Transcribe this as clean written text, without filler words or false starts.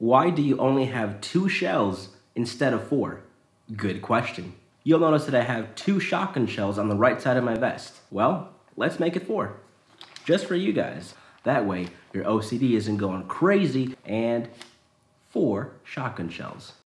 Why do you only have 2 shells instead of 4? Good question. You'll notice that I have 2 shotgun shells on the right side of my vest. Well, let's make it 4. Just for you guys. That way, your OCD isn't going crazy, and 4 shotgun shells.